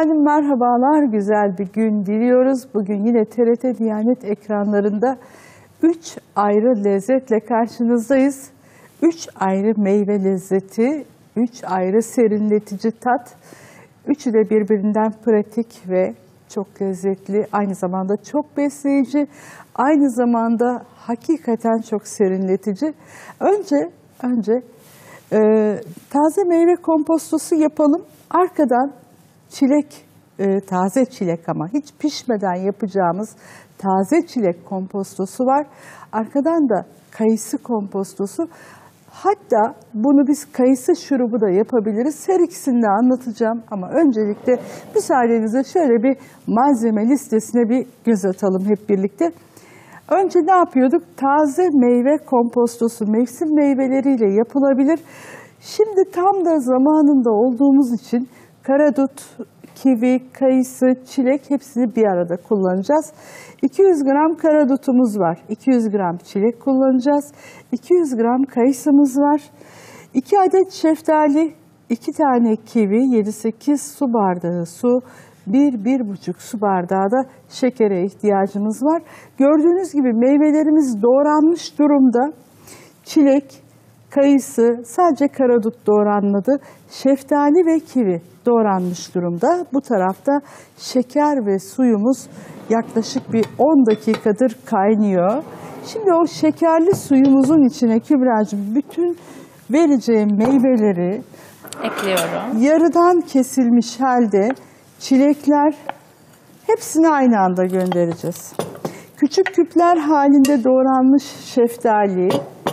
Efendim merhabalar, güzel bir gün diliyoruz. Bugün yine TRT Diyanet ekranlarında 3 ayrı lezzetle karşınızdayız. 3 ayrı meyve lezzeti, 3 ayrı serinletici tat. Üçü de birbirinden pratik ve çok lezzetli, aynı zamanda çok besleyici, aynı zamanda hakikaten çok serinletici. Önce taze meyve kompostosu yapalım. Arkadan çilek, taze çilek ama hiç pişmeden yapacağımız taze çilek kompostosu var. Arkadan da kayısı kompostosu. Hatta bunu biz kayısı şurubu da yapabiliriz. Her ikisini de anlatacağım ama öncelikle müsaadenizle şöyle bir malzeme listesine bir göz atalım hep birlikte. Önce ne yapıyorduk? Taze meyve kompostosu mevsim meyveleriyle yapılabilir. Şimdi tam da zamanında olduğumuz için karadut, kivi, kayısı, çilek hepsini bir arada kullanacağız. 200 gram karadutumuz var. 200 gram çilek kullanacağız. 200 gram kayısımız var. 2 adet şeftali, 2 tane kivi, 7-8 su bardağı su, 1-1,5 su bardağı da şekere ihtiyacımız var. Gördüğünüz gibi meyvelerimiz doğranmış durumda. Çilek, kayısı, sadece karadut doğranmadı. Şeftali ve kivi doğranmış durumda. Bu tarafta şeker ve suyumuz yaklaşık bir 10 dakikadır kaynıyor. Şimdi o şekerli suyumuzun içine Kübra'cığım bütün vereceğim meyveleri ekliyorum. Yarıdan kesilmiş halde çilekler hepsini aynı anda göndereceğiz. Küçük küpler halinde doğranmış şeftali,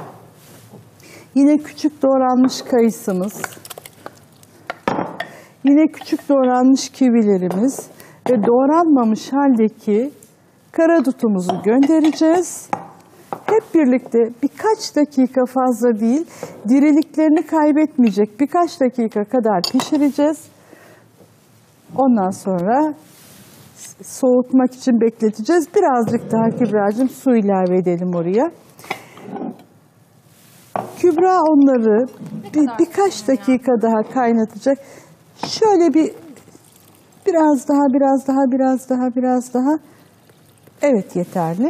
yine küçük doğranmış kayısımız, yine küçük doğranmış kivilerimiz ve doğranmamış haldeki karadutumuzu göndereceğiz. Hep birlikte birkaç dakika fazla değil, diriliklerini kaybetmeyecek birkaç dakika kadar pişireceğiz. Ondan sonra soğutmak için bekleteceğiz. Birazcık daha Kübra'cığım su ilave edelim oraya. Kübra onları birkaç dakika daha kaynatacak. Şöyle biraz daha. Evet, yeterli.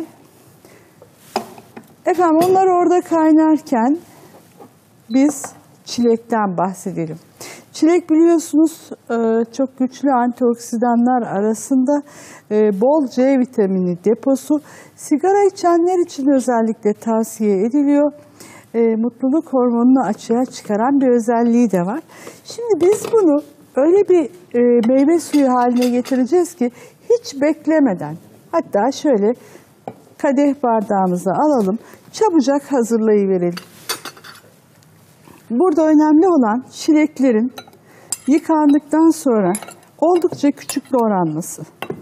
Efendim onlar orada kaynarken biz çilekten bahsedelim. Çilek biliyorsunuz çok güçlü antioksidanlar arasında, bol C vitamini deposu. Sigara içenler için özellikle tavsiye ediliyor. Mutluluk hormonunu açığa çıkaran bir özelliği de var. Şimdi biz bunu öyle bir meyve suyu haline getireceğiz ki hiç beklemeden, hatta şöyle kadeh bardağımıza alalım, çabucak hazırlayıverelim. Burada önemli olan çileklerin yıkandıktan sonra oldukça küçük doğranması.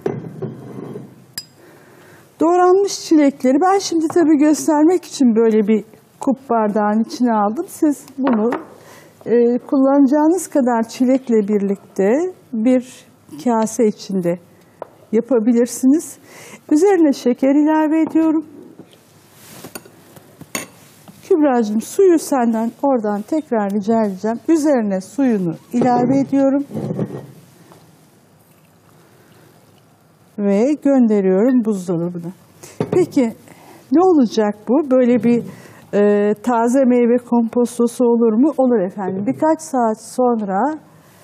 Doğranmış çilekleri ben şimdi tabii göstermek için böyle bir kup bardağın içine aldım. Siz bunu kullanacağınız kadar çilekle birlikte bir kase içinde yapabilirsiniz. Üzerine şeker ilave ediyorum. Kübra'cığım suyu senden oradan tekrar rica edeceğim. Üzerine suyunu ilave ediyorum. Ve gönderiyorum buzdolabına. Peki ne olacak bu? Böyle bir taze meyve kompostosu olur mu? Olur efendim. Birkaç saat sonra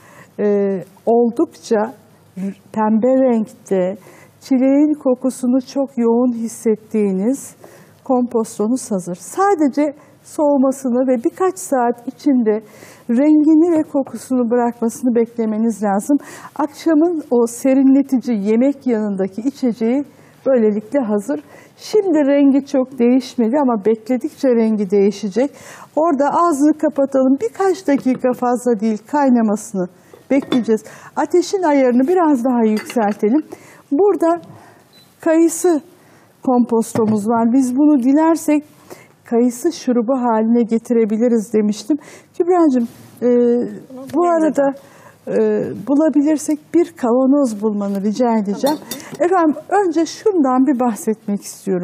oldukça pembe renkte, çileğin kokusunu çok yoğun hissettiğiniz kompostonuz hazır. Sadece soğumasını ve birkaç saat içinde rengini ve kokusunu bırakmasını beklemeniz lazım. Akşamın o serinletici yemek yanındaki içeceği böylelikle hazır. Şimdi rengi çok değişmedi ama bekledikçe rengi değişecek. Orada ağzını kapatalım. Birkaç dakika fazla değil, kaynamasını bekleyeceğiz. Ateşin ayarını biraz daha yükseltelim. Burada kayısı kompostomuz var. Biz bunu dilersek kayısı şurubu haline getirebiliriz demiştim. Kübra'cığım bu arada bulabilirsek bir kavanoz bulmanı rica edeceğim. Efendim önce şundan bir bahsetmek istiyorum.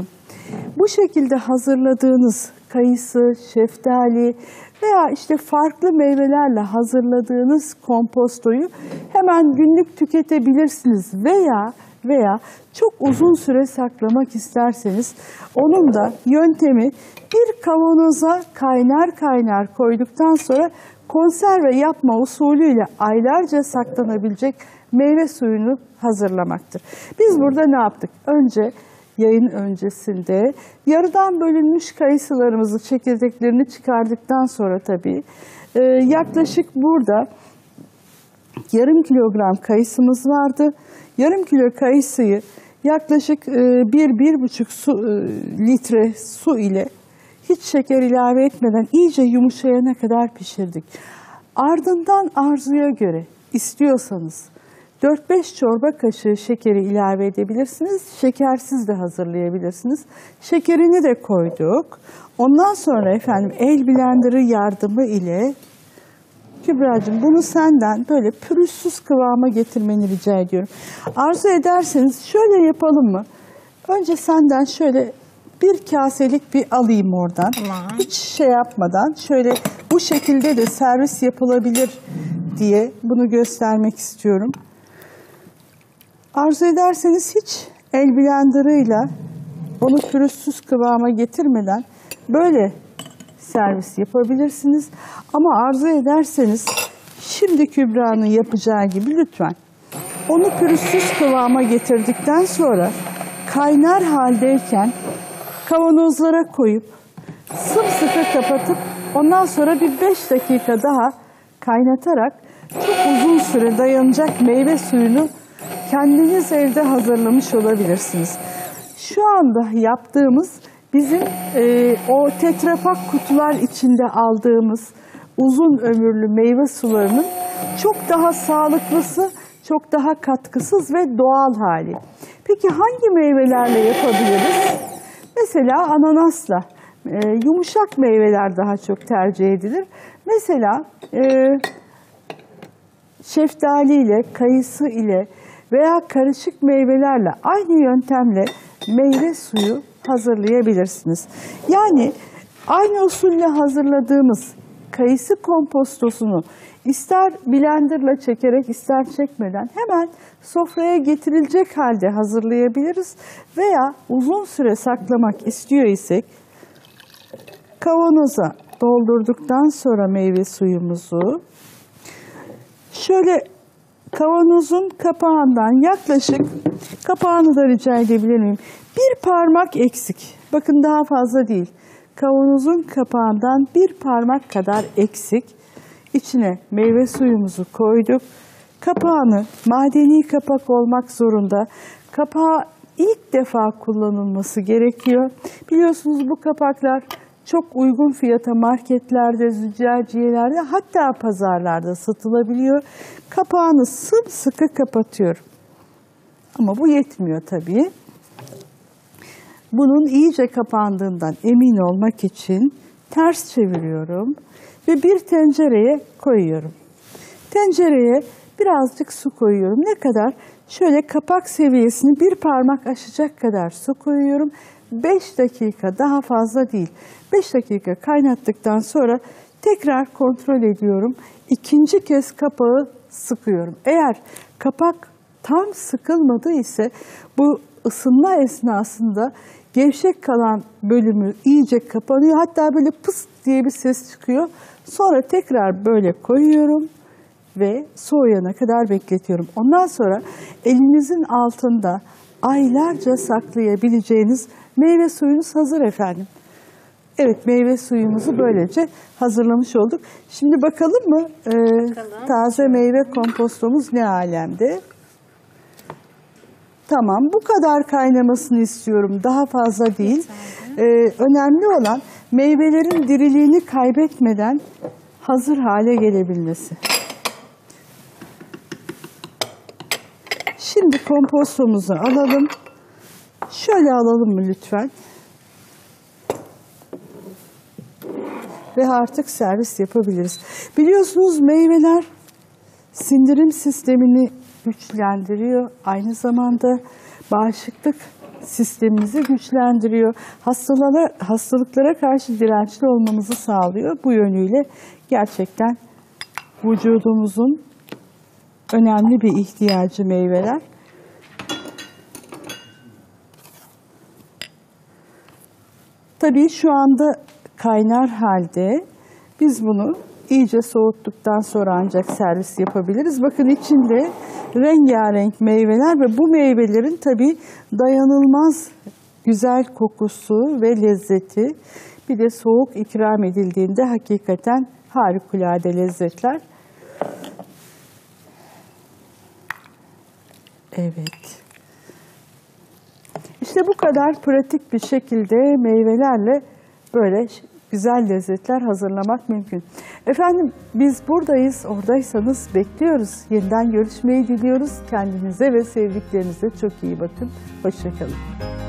Bu şekilde hazırladığınız kayısı, şeftali veya işte farklı meyvelerle hazırladığınız kompostoyu hemen günlük tüketebilirsiniz veya çok uzun süre saklamak isterseniz onun da yöntemi bir kavanoza kaynar koyduktan sonra konserve yapma usulüyle aylarca saklanabilecek meyve suyunu hazırlamaktır. Biz burada ne yaptık? Önce yayın öncesinde yarıdan bölünmüş kayısılarımızı, çekirdeklerini çıkardıktan sonra tabii yaklaşık burada yarım kilogram kayısımız vardı. Yarım kilo kayısıyı yaklaşık 1-1,5 litre su ile hiç şeker ilave etmeden iyice yumuşayana kadar pişirdik. Ardından arzuya göre istiyorsanız 4-5 çorba kaşığı şekeri ilave edebilirsiniz. Şekersiz de hazırlayabilirsiniz. Şekerini de koyduk. Ondan sonra efendim el blenderı yardımı ile Kübra'cığım bunu senden böyle pürüzsüz kıvama getirmeni rica ediyorum. Arzu ederseniz şöyle yapalım mı? Önce senden şöyle bir kaselik bir alayım oradan. Tamam. Hiç şey yapmadan şöyle bu şekilde de servis yapılabilir diye bunu göstermek istiyorum. Arzu ederseniz hiç el blenderıyla onu pürüzsüz kıvama getirmeden böyle servis yapabilirsiniz. Ama arzu ederseniz şimdi Kübra'nın yapacağı gibi lütfen onu pürüzsüz kıvama getirdikten sonra kaynar haldeyken kavanozlara koyup sımsıkı kapatıp ondan sonra bir 5 dakika daha kaynatarak çok uzun süre dayanacak meyve suyunu kendiniz evde hazırlamış olabilirsiniz. Şu anda yaptığımız bizim o tetrapak kutular içinde aldığımız uzun ömürlü meyve sularının çok daha sağlıklısı, çok daha katkısız ve doğal hali. Peki hangi meyvelerle yapabiliriz? Mesela ananasla, yumuşak meyveler daha çok tercih edilir. Mesela şeftali ile, kayısı ile veya karışık meyvelerle aynı yöntemle meyve suyu hazırlayabilirsiniz. Yani aynı usulle hazırladığımız kayısı kompostosunu ister blenderla çekerek ister çekmeden hemen sofraya getirilecek halde hazırlayabiliriz. Veya uzun süre saklamak istiyor isek kavanoza doldurduktan sonra meyve suyumuzu şöyle kavanozun kapağından yaklaşık, kapağını da rica edebilir miyim? Bir parmak eksik. Bakın daha fazla değil. Kavanozun kapağından bir parmak kadar eksik. İçine meyve suyumuzu koyduk. Kapağını madeni kapak olmak zorunda. Kapağı ilk defa kullanılması gerekiyor. Biliyorsunuz bu kapaklar çok uygun fiyata marketlerde, züccaciyelerde hatta pazarlarda satılabiliyor. Kapağını sımsıkı kapatıyorum. Ama bu yetmiyor tabii. Bunun iyice kapandığından emin olmak için ters çeviriyorum ve bir tencereye koyuyorum. Tencereye birazcık su koyuyorum. Ne kadar? Şöyle kapak seviyesini bir parmak aşacak kadar su koyuyorum. 5 dakika, daha fazla değil. 5 dakika kaynattıktan sonra tekrar kontrol ediyorum. İkinci kez kapağı sıkıyorum. Eğer kapak tam sıkılmadı ise bu ısınma esnasında gevşek kalan bölümü iyice kapanıyor. Hatta böyle pıs diye bir ses çıkıyor. Sonra tekrar böyle koyuyorum ve soğuyana kadar bekletiyorum. Ondan sonra elinizin altında aylarca saklayabileceğiniz meyve suyunuz hazır efendim. Evet, meyve suyumuzu böylece hazırlamış olduk. Şimdi bakalım mı taze meyve kompostomuz ne alemde? Tamam, bu kadar kaynamasını istiyorum. Daha fazla değil. Önemli olan meyvelerin diriliğini kaybetmeden hazır hale gelebilmesi. Şimdi kompostomuzu alalım. Şöyle alalım mı lütfen? Ve artık servis yapabiliriz. Biliyorsunuz meyveler sindirim sistemini güçlendiriyor. Aynı zamanda bağışıklık sistemimizi güçlendiriyor. Hastalıklara karşı dirençli olmamızı sağlıyor. Bu yönüyle gerçekten vücudumuzun önemli bir ihtiyacı meyveler. Tabii şu anda kaynar halde biz bunu iyice soğuttuktan sonra ancak servis yapabiliriz. Bakın içinde rengarenk meyveler ve bu meyvelerin tabii dayanılmaz güzel kokusu ve lezzeti. Bir de soğuk ikram edildiğinde hakikaten harikulade lezzetler. Evet. İşte bu kadar pratik bir şekilde meyvelerle böyle güzel lezzetler hazırlamak mümkün. Efendim biz buradayız, oradaysanız bekliyoruz. Yeniden görüşmeyi diliyoruz. Kendinize ve sevdiklerinize çok iyi bakın. Hoşça kalın.